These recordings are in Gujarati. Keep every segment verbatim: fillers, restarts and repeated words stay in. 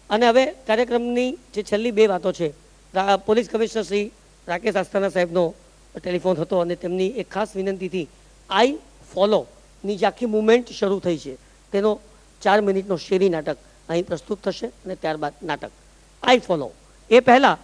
અને હવે કાર્યક્રમની જે છેલ્લી બે વાતો છે, પોલીસ કમિશનર શ્રી રાકેશ આસ્થાના સાહેબનો ટેલિફોન હતો અને તેમની એક ખાસ વિનંતીથી આઈ ફોલોની જે આખી મુવમેન્ટ શરૂ થઈ છે તેનો ચાર મિનિટનો શેરી નાટક અહીં પ્રસ્તુત થશે અને ત્યારબાદ નાટક આઈ ફોલો. એ પહેલાં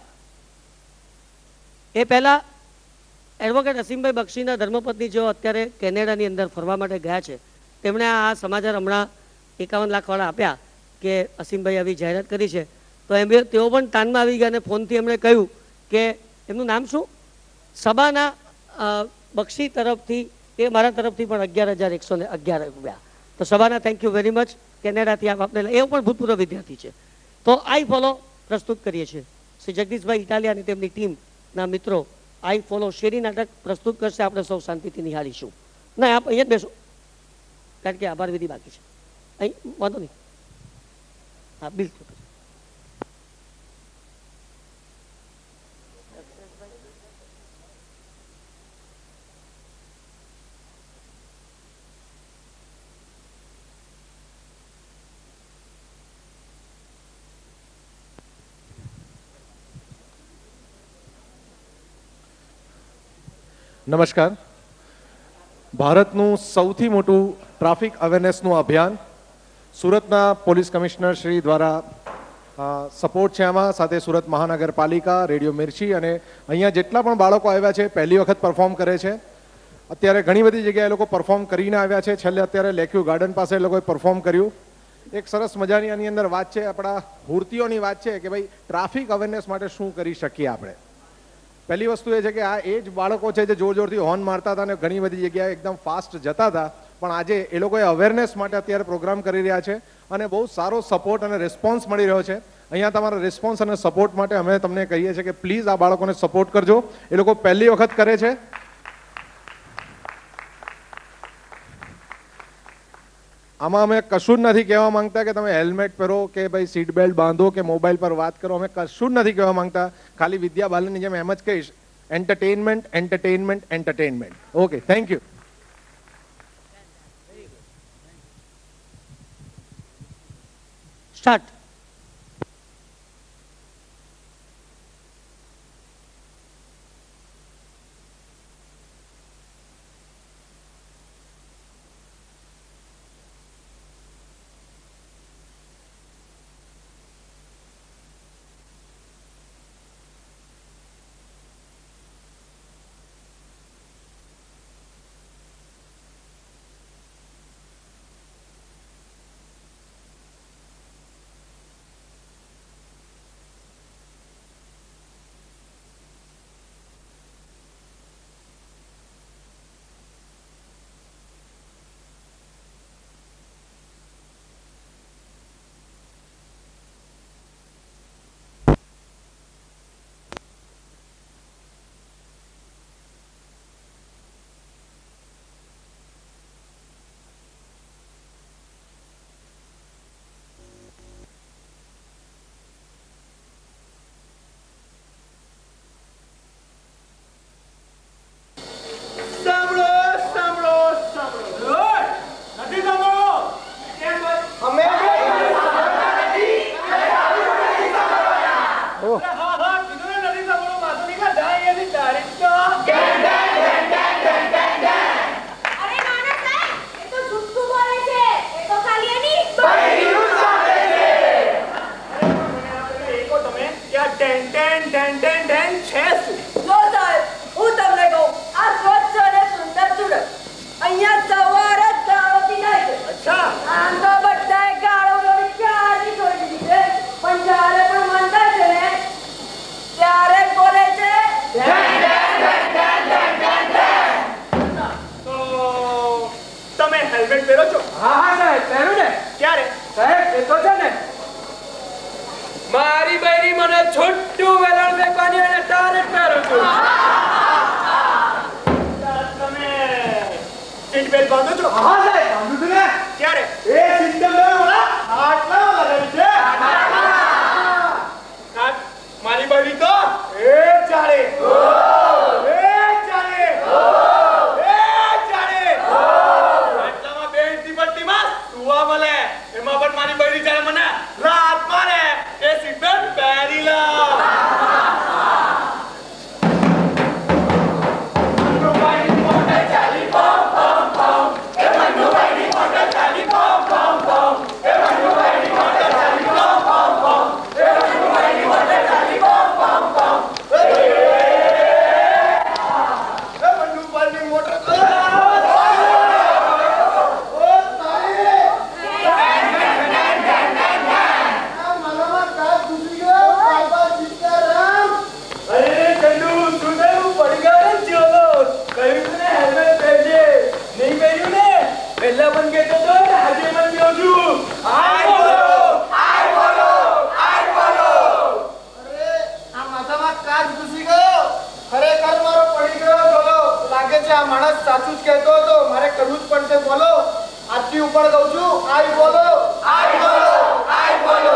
એ પહેલાં એડવોકેટ અસીમભાઈ બક્ષીના ધર્મપત્ની જેઓ અત્યારે કેનેડાની અંદર ફરવા માટે ગયા છે, તેમણે આ સમાચાર હમણાં એકાવન લાખવાળા આપ્યા કે અસીમભાઈ આવી જાહેરાત કરી છે, તો એમ તેઓ પણ તાનમાં આવી ગયા અને ફોનથી એમણે કહ્યું કે એમનું નામ શું, સબાના બક્ષી તરફથી એ મારા તરફથી પણ અગિયાર હજાર એકસો ને અગિયાર રૂપિયા. તો Shabana thank you very much. કેનેડાથી આપ આપણે એ પણ ભૂતપૂર્વ વિદ્યાર્થી છે. તો આઈ ફોલો પ્રસ્તુત કરીએ છીએ. શ્રી જગદીશભાઈ ઇટાલિયા અને તેમની ટીમના મિત્રો આઈ ફોલો શેરી નાટક પ્રસ્તુત કરશે. આપણે સૌ શાંતિથી નિહાળીશું. ના, આપ અહીંયા જ બેસો, કારણ કે આભાર વિધિ બાકી છે. અહીં વાંધો નહીં. હા, બિલકુલ. નમસ્કાર. ભારતનું સૌથી મોટું ટ્રાફિક અવેરનેસનું અભિયાન સુરતના પોલીસ કમિશનર શ્રી દ્વારા સપોર્ટ છે. આમાં સાથે સુરત મહાનગરપાલિકા, રેડિયો મિર્ચી અને અહીંયા જેટલા પણ બાળકો આવ્યા છે પહેલી વખત પરફોર્મ કરે છે. અત્યારે ઘણી બધી જગ્યાએ એ લોકો પરફોર્મ કરીને આવ્યા છે. છેલ્લે અત્યારે લેક્યુ ગાર્ડન પાસે એ લોકોએ પરફોર્મ કર્યું. એક સરસ મજાની આની અંદર વાત છે, આપણા મૂર્તિઓની વાત છે કે ભાઈ ટ્રાફિક અવેરનેસ માટે શું કરી શકીએ આપણે. પહેલી વસ્તુ એ છે કે આ એ જ બાળકો છે જે જોર જોરથી હોર્ન મારતા હતા અને ઘણી બધી જગ્યાએ એકદમ ફાસ્ટ જતા હતા, પણ આજે એ લોકોએ અવેરનેસ માટે અત્યારે પ્રોગ્રામ કરી રહ્યા છે અને બહુ સારો સપોર્ટ અને રિસ્પોન્સ મળી રહ્યો છે. અહીંયા તમારા રિસ્પોન્સ અને સપોર્ટ માટે અમે તમને કહીએ છીએ કે પ્લીઝ આ બાળકોને સપોર્ટ કરજો. એ લોકો પહેલી વખત કરે છે. આમાં અમે કશું જ નથી કહેવા માંગતા કે તમે હેલ્મેટ પહેરો કે ભાઈ સીટ બેલ્ટ બાંધો કે મોબાઈલ પર વાત કરો. અમે કશું જ નથી કહેવા માંગતા. ખાલી વિદ્યા બાલનની જેમ એમ જ કહીશ, entertainment entertainment entertainment. Okay, thank you. Start. માણસ સાચું જ કહેતો હતો, મારે કરવું જ પડશે. બોલો, આજથી ઉપર કહું છું, આઈ બોલો, આઈ બોલો, આઈ બોલો.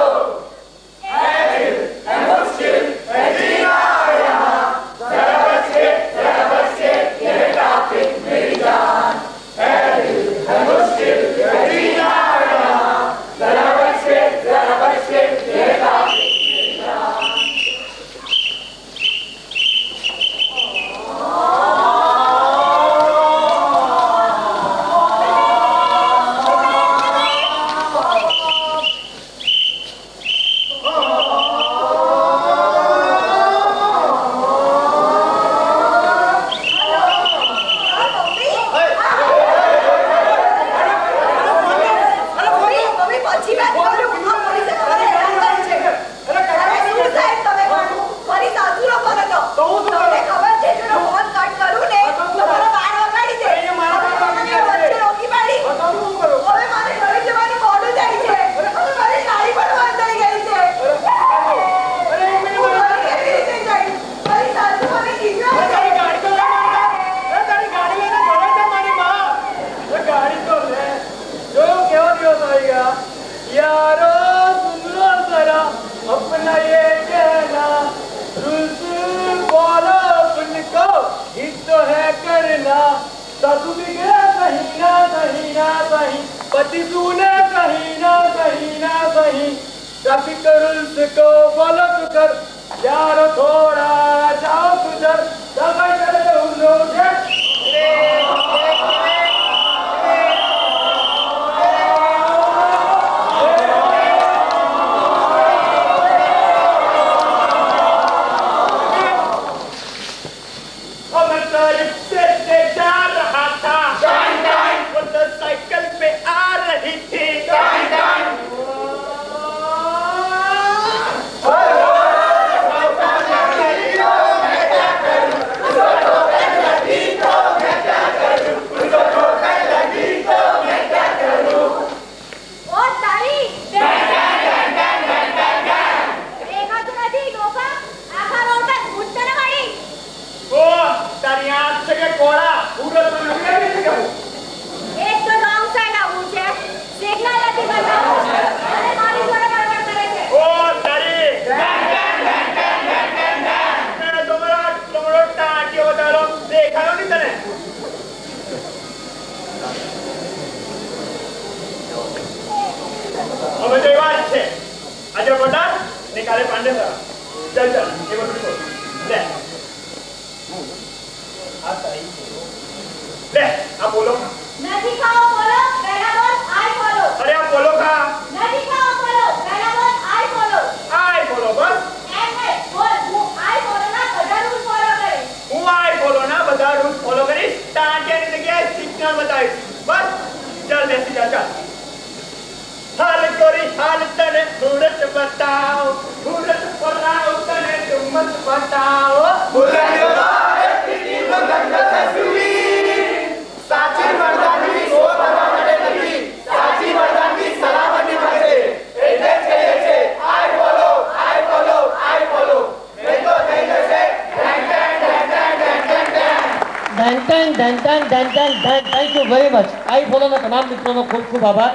Thank you very much. આઈ ફોલોના તમામ મિત્રોનો ખૂબ ખૂબ આભાર.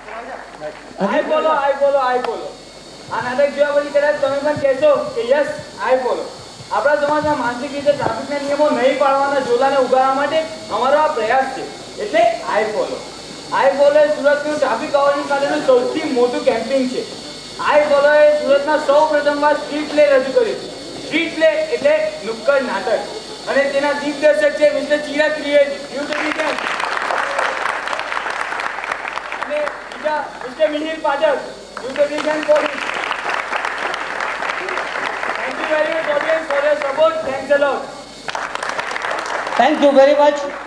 આઈ બોલો, આઈ બોલો, આઈ બોલો. આ નાટક જોયા પછી કદાચ તમે પણ કહેશો કે યસ, આઈ બોલો. આપણા સમાજમાં માનસિક રીતે ટ્રાફિકના નિયમો નહીં પાળવાના ઝોલાને ઉગાડવા માટે અમારો આ પ્રયાસ છે, એટલે આઈ બોલો. આઈ બોલો એ સુરતનું ટ્રાફિક અવેરનેસ માટેનું સૌથી મોટું કેમ્પેઇન છે. આઈ બોલો એ સુરતના સૌ પ્રથમવાર સ્ટ્રીટ પ્લે રજૂ કર્યું. સ્ટ્રીટ પ્લે એટલે નુક્કડ નાટક, અને તેના દિગ્દર્શક છે mister Chirag Trivedi U division, અને બીજા mister Mihir Pathak U division police. Thank you very much audience for your support. Thanks a lot. Thank you very much.